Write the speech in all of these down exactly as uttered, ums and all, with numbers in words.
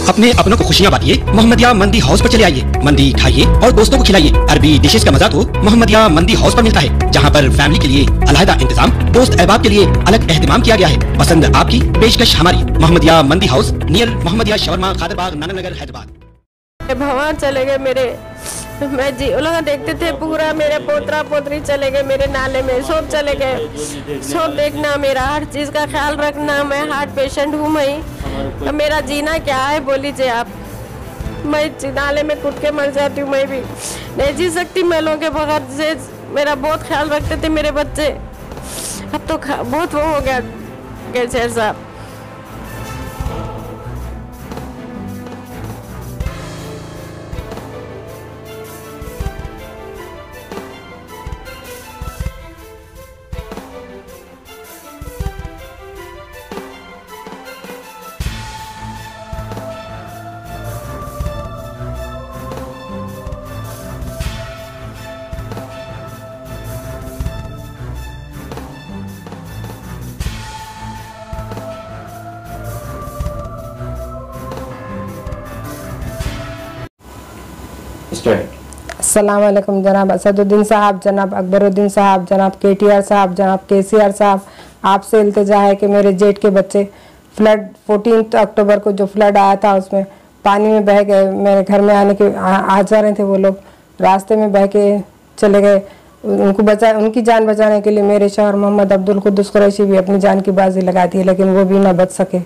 अपने अपनों को खुशियाँ बांटिए, मोहम्मदिया मंदी हाउस पर चले आइए। मंदी खाइए और दोस्तों को खिलाइए। अरबी डिशेस का मजा तो मोहम्मदिया मंदी हाउस पर मिलता है, जहाँ पर फैमिली के लिए अलहदा इंतजाम, दोस्त अहबाब के लिए अलग एहतमाम किया गया है। पसंद आपकी, पेशकश हमारी। Mohammadiya Mandi House near Mohammadiya shawarma, Khaderbagh, Nananagar, Hyderabad. भगवान चले गए मेरे, मैं जी लोग देखते थे पूरा, मेरे पोतरा पोतरी चले गए मेरे नाले में, सब चले गए। सब देखना, मेरा हर चीज़ का ख्याल रखना। मैं हार्ट पेशेंट हूँ मैं, तो मेरा जीना क्या है बोल लीजिए आप। मैं नाले में कूद के मर जाती हूँ, मैं भी नहीं जी सकती मैं लोगों के बगैर से। मेरा बहुत ख्याल रखते थे मेरे बच्चे, अब तो बहुत वो हो गया कैसे साहब। अस्सलाम वालेकुम जनाब असदुद्दीन साहब, जनाब अकबरुद्दीन साहब, जनाब के टी आर साहब, जनाब के सी आर साहब, आपसे इल्तिजा है कि मेरे जेठ के बच्चे फ्लड चौदह अक्टूबर को जो फ्लड आया था उसमें पानी में बह गए। मेरे घर में आने के आ, आ जा रहे थे वो लोग, रास्ते में बह के चले गए। उनको बचा उनकी जान बचाने के लिए मेरे शौहर मोहम्मद अब्दुल कुद्दुस कुरैशी भी अपनी जान की बाजी लगा दी, लेकिन वो भी ना बच सके।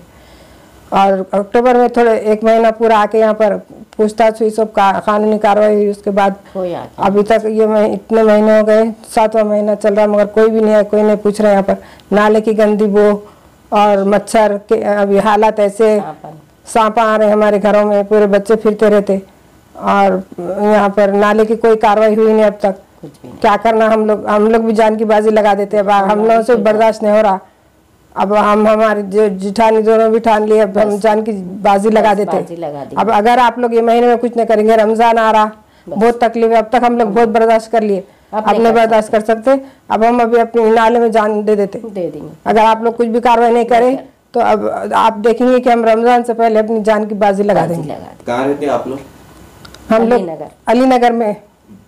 और अक्टूबर में थोड़े एक महीना पूरा आके यहाँ पर पूछताछ हुई, सब का, कानूनी कार्रवाई हुई। उसके बाद अभी तक ये मैं इतने महीने हो गए, सातवां महीना चल रहा, मगर कोई भी नहीं है, कोई नहीं पूछ रहा। यहाँ पर नाले की गंदी बो और मच्छर के अभी हालात ऐसे, सांपा आ रहे हमारे घरों में, पूरे बच्चे फिरते रहते। और यहाँ पर नाले की कोई कार्रवाई हुई नहीं अब तक। क्या करना, हम लोग हम लोग भी जान की बाजी लगा देते हैं। अब हम लोगों से बर्दाश्त नहीं हो रहा। अब हम हमारे जो जिठानी दोनों भी ठान लिए, अब हम जान की बाजी लगा देते। अब अगर आप लोग ये महीने में कुछ नहीं करेंगे, रमजान आ रहा, बहुत तकलीफ है। अब तक हम लोग बहुत बर्दाश्त कर लिए, अब नहीं बर्दाश्त कर सकते। अब हम अभी अपने नाले में जान दे देते दे देंगे। अगर आप लोग कुछ भी कार्रवाई नहीं करें तो अब आप देखेंगे कि हम रमजान से पहले अपनी जान की बाजी लगा देंगे। कहाँ रहते आप लोग? हम लोग अली नगर में,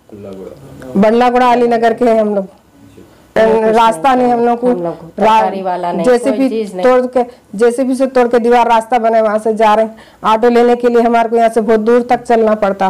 बल्लागुड़ा अली नगर के हैं हम लोग। रास्ता नहीं हम लोग को, जैसे भी तोड़ के जैसे भी से तोड़ के दीवार रास्ता बने वहाँ से जा रहे हैं। ऑटो लेने के लिए हमारे को यहाँ से बहुत दूर तक चलना पड़ता।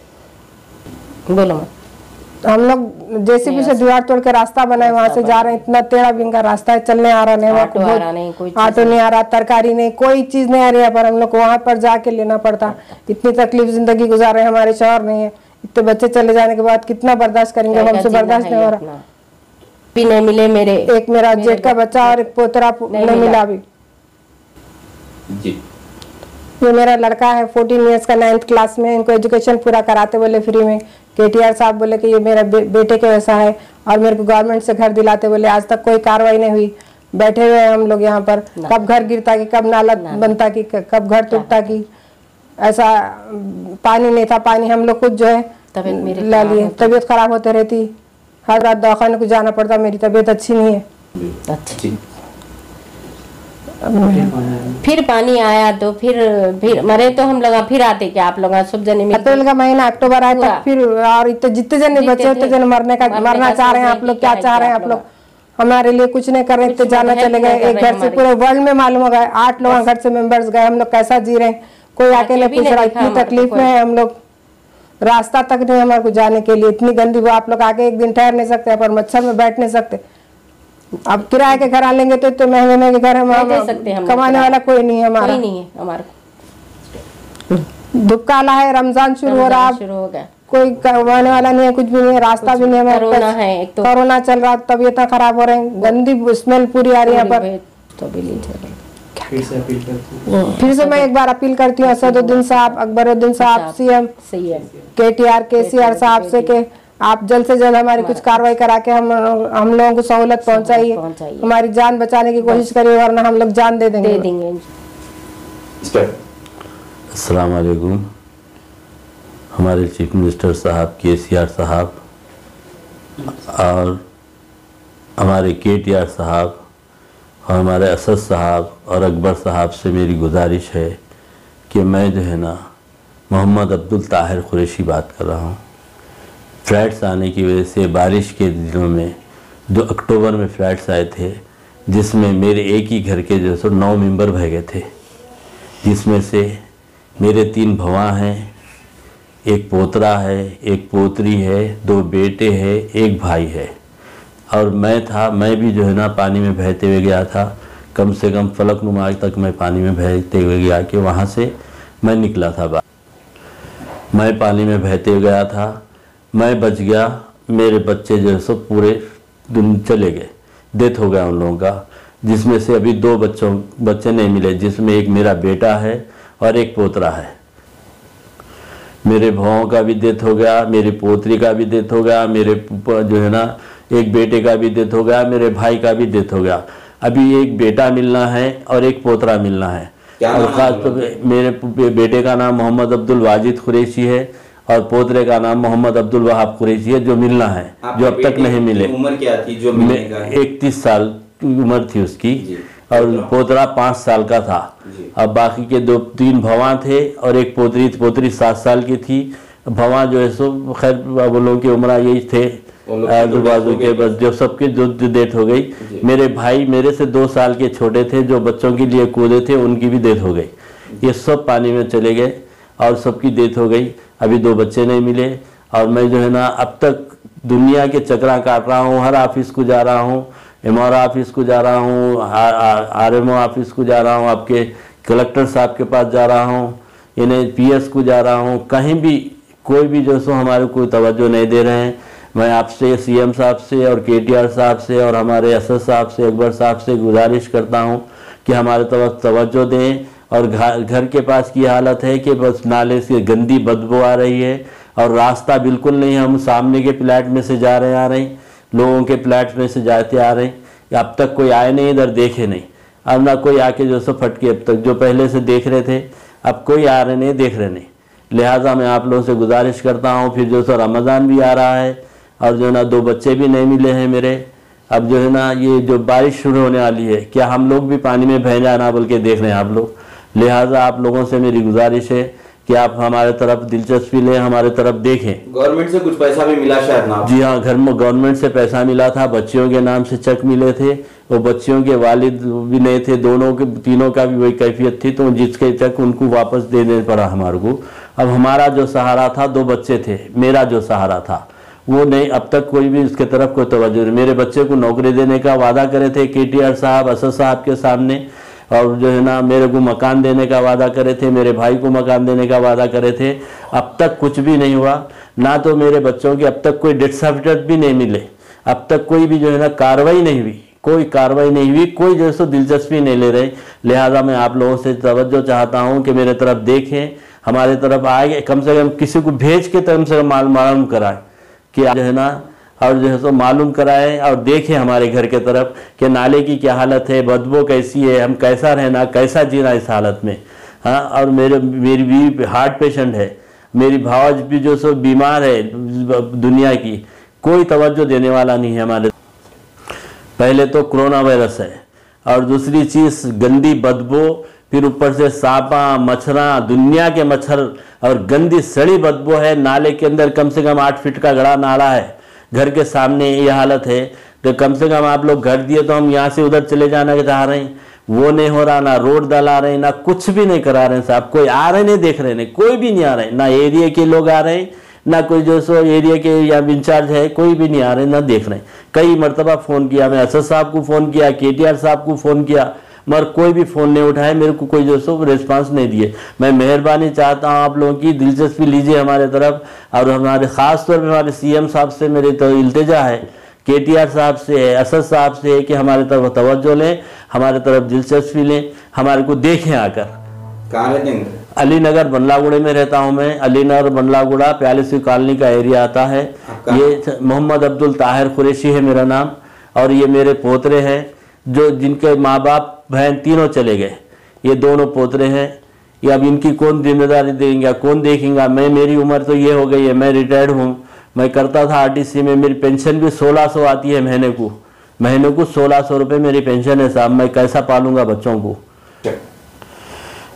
बोलो हम लोग जैसे भी से दीवार तोड़ के रास्ता बनाए वहाँ से जा रहे हैं। इतना टेढ़ा बिंगा रास्ता है, चलने आ रहा नहीं, ऑटो नहीं आ रहा, तरकारी नहीं, कोई चीज नहीं आ रही है। पर हम लोग को वहाँ पर जाके लेना पड़ता। इतनी तकलीफ जिंदगी गुजार रहे, हमारे शौहर नहीं है। इतने बच्चे चले जाने के बाद कितना बर्दाश्त करेंगे, हमसे बर्दाश्त नहीं हो रहा। भी नहीं मिले मेरे, एक मेरा जेठ का बच्चा और एक पोतरा नहीं, नहीं मिला अभी जी। ये मेरा लड़का है चौदह इयर्स का, नाइन्थ क्लास में। इनको एजुकेशन पूरा कराते बोले फ्री में। के टी आर साहब बोले कि ये मेरा बे, बेटे के वैसा है, और मेरे को गवर्नमेंट से घर दिलाते बोले। आज तक कोई कार्रवाई नहीं हुई। बैठे हुए हैं हम लोग यहाँ पर, कब घर गिरता की, कब नाला बनता की, कब घर टूटता की। ऐसा पानी नहीं था, पानी हम लोग खुद जो है ला लिए। तबीयत खराब होते रहती, हर रात दवाखाने को जाना पड़ता। मेरी तबीयत अच्छी नहीं है। अच्छी। फिर पानी आया तो फिर फिर मरे तो हम लोग फिर आते क्या आप लोग सब जने? अप्रैल का महीना अक्टूबर आया तक फिर, और इतने जितने जने बचे उतने जने मरने का मरना चाह रहे हैं। आप लोग क्या चाह रहे हैं? आप लोग हमारे लिए कुछ नहीं कर रहे, इतने जाना चले गए। एक घर से पूरे वर्ल्ड में मालूम हो गए, आठ लोग घर से मेंबर्स गए। हम लोग कैसा जी रहे हैं, कोई आके नहीं पूछ रहा। इतनी तकलीफ में है हम लोग, रास्ता तक नहीं हमारे को जाने के लिए। इतनी गंदी वो, आप लोग आके एक दिन ठहर नहीं सकते, पर मच्छर में बैठ नहीं सकते। अब किराए के घर आ लेंगे तो इतने महंगे महंगे घर हम कमाने वाला कोई नहीं है हमारा। नहीं है हमारा। धूप काला है, रमजान शुरू हो रहा, शुरू हो गया, कोई कमाने वाला नहीं है, कुछ भी नहीं है, रास्ता भी नहीं है। कोरोना है, एक तो कोरोना चल रहा, तबीयत खराब हो रहे हैं, गंदी स्मेल पूरी आ रही है यहाँ पर। फिर से अपील करती हूँ फिर से मैं एक बार अपील करती हूँ असदुद्दीन साहब, अकबरुद्दीन साहब, सीएम, के टी आर, के सी आर साहब से के आप जल्द से जल्द हमारी कुछ कार्रवाई करा के हम हम लोगों को सहूलत पहुंचाइए, हमारी जान बचाने की कोशिश करिए, वरना हम लोग जान दे देंगे। अस्सलाम वालेकुम। हमारे चीफ मिनिस्टर साहब, के सी आर साहब और हमारे के टी आर साहब और हमारे असद साहब और अकबर साहब से मेरी गुजारिश है कि मैं जो है ना मोहम्मद अब्दुल ताहिर कुरैशी बात कर रहा हूँ। फ्लड्स आने की वजह से बारिश के दिनों में जो अक्टूबर में फ्लड्स आए थे, जिसमें मेरे एक ही घर के जो सो नौ मेंबर बह गए थे, जिसमें से मेरे तीन भवा हैं, एक पोतरा है, एक पोतरी है, दो बेटे हैं, एक भाई है और मैं था। मैं भी जो है ना पानी में बहते हुए गया था, कम से कम फलकनुमा तक मैं पानी में बहते हुए गया कि वहाँ से मैं निकला था बाहर। मैं पानी में बहते हुए गया था, मैं बच गया, मेरे बच्चे जो है सो पूरे दिन चले गए, डेथ हो गया उन लोगों का, जिसमें से अभी दो बच्चों बच्चे नहीं मिले, जिसमें एक मेरा बेटा है और एक पोतरा है। मेरे भावों का भी डेथ हो गया, मेरी पोतरी का भी डेथ हो गया, मेरे जो है ना एक बेटे का भी डेथ हो गया, मेरे भाई का भी डेथ हो गया। अभी एक बेटा मिलना है और एक पोतरा मिलना है। और खास तो मेरे बेटे का नाम मोहम्मद अब्दुल वाजिद कुरैशी है और पोतरे का नाम मोहम्मद अब्दुल वहाब कुरैशी है, जो मिलना है, जो अब तक नहीं मिले। उम्र क्या थी जो मिलने का? इकतीस साल उम्र थी उसकी और पोतरा पाँच साल का था। अब बाकी के दो तीन भवा थे और एक पोतरी पोतरी सात साल की थी। भवा जो है सो खैर वो लोगों की उम्र यही थे, आजू बाजू के, बस जो सबके जो डेथ हो गई। मेरे भाई मेरे से दो साल के छोटे थे, जो बच्चों के लिए कूदे थे, उनकी भी डेथ हो गई। ये सब पानी में चले गए और सबकी डेथ हो गई। अभी दो बच्चे नहीं मिले और मैं जो है ना अब तक दुनिया के चक्रा काट रहा हूँ। हर ऑफिस को जा रहा हूँ, एम आर ऑफिस को जा रहा हूँ, आर एम ओ ऑफिस को जा रहा हूँ, आपके कलेक्टर साहब के पास जा रहा हूँ, इन्हें पी एस को जा रहा हूँ, कहीं भी कोई भी जो सो हमारे कोई तवज्जो नहीं दे रहे हैं। मैं आपसे सी एम साहब से और के टी आर साहब से और हमारे एस एस साहब से, अकबर साहब से गुजारिश करता हूँ कि हमारे तरफ तवज्जो दें। और घर घर के पास की हालत है कि बस नाले से गंदी बदबू आ रही है और रास्ता बिल्कुल नहीं। हम सामने के फ्लैट में से जा रहे आ रहे हैं, लोगों के फ्लैट में से जाते आ रहे हैं। अब तक कोई आए नहीं, इधर देखे नहीं, अब ना कोई आके जो सो फटके, अब तक जो पहले से देख रहे थे अब कोई आ रहे नहीं, देख रहे नहीं। लिहाजा मैं आप लोगों से गुजारिश करता हूँ। फिर जो सो रमज़ान भी आ रहा है और जो ना दो बच्चे भी नहीं मिले हैं मेरे। अब जो है ना ये जो बारिश शुरू होने वाली है, क्या हम लोग भी पानी में बह जाना बोल के देख रहे हैं आप लोग। लिहाजा आप लोगों से मेरी गुजारिश है कि आप हमारे तरफ दिलचस्पी लें, हमारे तरफ देखें। गवर्नमेंट से कुछ पैसा भी मिला शायद ना? जी हाँ, घर में गवर्नमेंट से पैसा मिला था, बच्चियों के नाम से चेक मिले थे। वो बच्चियों के वालिद भी नहीं थे, दोनों के तीनों का भी वही कैफियत थी, तो जिसके चेक उनको वापस देने पड़ा हमारे को। अब हमारा जो सहारा था, दो बच्चे थे, मेरा जो सहारा था वो नहीं, अब तक कोई भी उसके तरफ कोई तवज्जो नहीं। मेरे बच्चे को नौकरी देने का वादा करे थे के टी आर साहब, असद साहब के सामने, और जो है ना मेरे को मकान देने का वादा करे थे, मेरे भाई को मकान देने का वादा करे थे। अब तक कुछ भी नहीं हुआ, ना तो मेरे बच्चों की अब तक कोई डेथ सर्टिफिकेट भी नहीं मिले, अब तक कोई भी जो है ना कार्रवाई नहीं हुई, कोई कार्रवाई नहीं हुई, कोई जो है दिलचस्पी नहीं ले रहे। लिहाजा मैं आप लोगों से तवज्जो चाहता हूँ कि मेरे तरफ देखें, हमारे तरफ आए, कम से कम किसी को भेज के कम से कम मालूम कराएं कि जो है ना, और जो है सो मालूम कराएं और देखें हमारे घर के तरफ कि नाले की क्या हालत है, बदबू कैसी है, हम कैसा रहना, कैसा जीना इस हालत में। हाँ, और मेरे मेरी भी हार्ट पेशेंट है, मेरी भावज भी जो सो बीमार है, दुनिया की कोई तवज्जो देने वाला नहीं है हमारे। पहले तो कोरोना वायरस है और दूसरी चीज़ गंदी बदबू, फिर ऊपर से सांपा, मच्छरा, दुनिया के मच्छर और गंदी सड़ी बदबू है। नाले के अंदर कम से कम आठ फीट का गड़ा नाला है, घर के सामने ये हालत है। तो कम से कम आप लोग घर दिए तो हम यहाँ से उधर चले जाना के चाह रहे हैं, वो नहीं हो रहा। ना रोड डला रहे हैं, ना कुछ भी नहीं करा रहे हैं साहब। कोई आ रहे नहीं, देख रहे नहीं, कोई भी नहीं आ रहे, ना एरिया के लोग आ रहे हैं, ना कोई जो सो एरिया के या इंचार्ज है, कोई भी नहीं आ रहे, ना देख रहे हैं। कई मरतबा फ़ोन किया, मैं असद साहब को फ़ोन किया, के टी आर साहब को फ़ोन किया, मगर कोई भी फ़ोन नहीं उठाए, मेरे को कोई जो सो रिस्पांस नहीं दिए। मैं मेहरबानी चाहता हूँ आप लोगों की, दिलचस्पी लीजिए हमारे तरफ। और हमारे ख़ास तौर पर हमारे सी एम साहब से मेरी तो इल्तिजा है, के टी आर साहब से है, असद साहब से है कि हमारे तरफ तवज्जो लें, हमारे तरफ दिलचस्पी लें, हमारे को देखें आकर। कहाँ रहते हैं? अली नगर बंडलागुड़े में रहता हूँ मैं। अली नगर बंडलागुड़ा प्यालीसवीं कॉलोनी का एरिया आता है। ये मोहम्मद अब्दुल ताहिर कुरैशी है मेरा नाम, और ये मेरे पोतरे हैं जो जिनके माँ बाप बहन तीनों चले गए। ये दोनों पोतरे हैं, ये अब इनकी कौन जिम्मेदारी देंगे, कौन देखेगा। मैं, मेरी उम्र तो ये हो गई है, मैं रिटायर्ड हूँ। मैं करता था आर टी सी में, मेरी पेंशन भी सोलह सौ आती है महीने को, महीने को सोलह सौ रुपये मेरी पेंशन है साहब। मैं कैसा पालूंगा बच्चों को।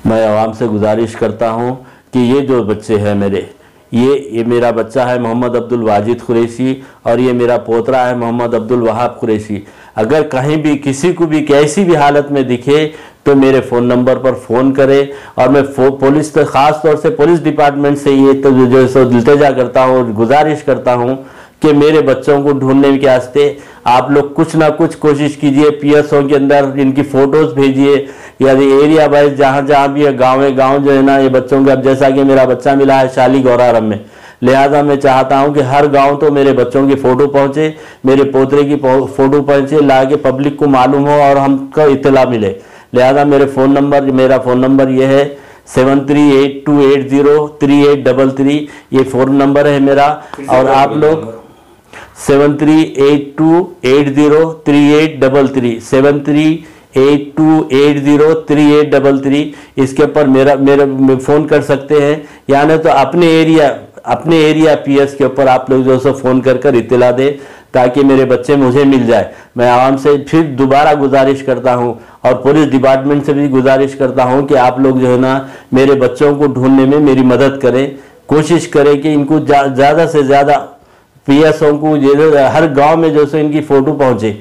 मैं आवाम से गुजारिश करता हूँ कि ये जो बच्चे हैं मेरे, ये ये मेरा बच्चा है मोहम्मद अब्दुल वाजिद कुरैशी और ये मेरा पोतरा है मोहम्मद अब्दुल वहाब कुरैशी। अगर कहीं भी किसी को भी कैसी भी हालत में दिखे तो मेरे फ़ोन नंबर पर फ़ोन करें। और मैं पुलिस तो ख़ास तौर से पुलिस डिपार्टमेंट से ये तो जो सो इल्तिजा करता हूँ और गुजारिश करता हूँ कि मेरे बच्चों को ढूंढने के वास्ते आप लोग कुछ ना कुछ कोशिश कीजिए। पीएसओ के अंदर इनकी फ़ोटोज़ भेजिए, या एरिया वाइज जहाँ जहाँ भी है, गाँव है गाँव जो है ना, ये बच्चों के, अब जैसा कि मेरा बच्चा मिला है शाली गौरारम में, लिहाजा मैं चाहता हूं कि हर गांव तो मेरे बच्चों की फ़ोटो पहुंचे, मेरे पोतरे की फ़ोटो पहुंचे, ला के पब्लिक को मालूम हो और हमको इत्तला मिले। लिहाजा मेरे फ़ोन नंबर मेरा फ़ोन नंबर ये है seven three eight two eight zero three eight double three, ये फ़ोन नंबर है मेरा। और आप लोग seven three eight two eight zero three eight double three seven three eight two eight zero three eight double three इसके ऊपर मेरा मेरा फ़ोन कर सकते हैं। यानी तो अपने एरिया अपने एरिया पीएस के ऊपर आप लोग जो सो फ़ोन कर कर इत्तला दे ताकि मेरे बच्चे मुझे मिल जाए। मैं आवाम से फिर दोबारा गुजारिश करता हूं और पुलिस डिपार्टमेंट से भी गुजारिश करता हूं कि आप लोग जो है ना मेरे बच्चों को ढूंढने में मेरी मदद करें, कोशिश करें कि इनको ज़्यादा से ज़्यादा पीएसओ को हर गांव में जो सो इनकी फ़ोटो पहुंचे।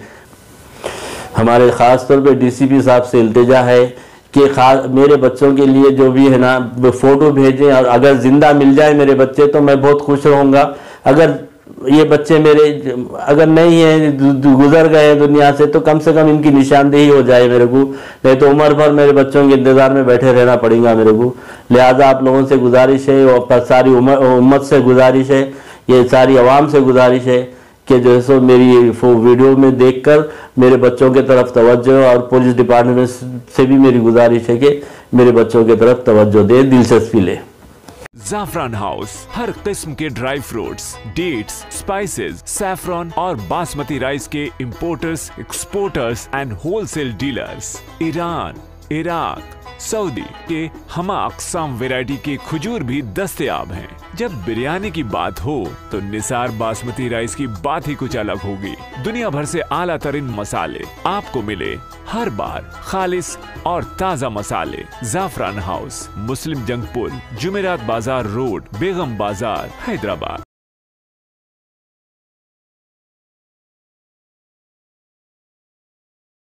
हमारे ख़ास तौर पे डीसीपी साहब से इल्तिजा है कि खास मेरे बच्चों के लिए जो भी है ना फ़ोटो भेजें, और अगर ज़िंदा मिल जाए मेरे बच्चे तो मैं बहुत खुश रहूँगा। अगर ये बच्चे मेरे अगर नहीं हैं, गुजर गए हैं दुनिया से, तो कम से कम इनकी निशानदेही हो जाए मेरे को, नहीं तो उम्र भर मेरे बच्चों के इंतज़ार में बैठे रहना पड़ेगा मेरे को। लिहाजा आप लोगों से गुजारिश है और सारी उम्मत से गुजारिश है, ये सारी आवाम से गुजारिश है कि जो है सो मेरी वीडियो में देखकर मेरे बच्चों के तरफ तवज्जो, और पुलिस डिपार्टमेंट से भी मेरी गुजारिश है कि मेरे बच्चों के तरफ तवज्जो दे, दिलचस्पी ले। ज़ाफ़रान हाउस हर किस्म के dry fruits, dates, spices, saffron और बासमती राइस के importers, exporters and wholesale dealers. Iran, Iraq, Saudi के हमा अक़साम वैरायटी के खजूर भी दस्तयाब हैं। जब बिरयानी की बात हो तो निसार बासमती राइस की बात ही कुछ अलग होगी। दुनिया भर से आला तरीन मसाले आपको मिले हर बार, खालिस और ताज़ा मसाले। ज़ाफ़रान हाउस, मुस्लिम जंग पुल, जुमेरात बाजार रोड, बेगम बाजार, हैदराबाद।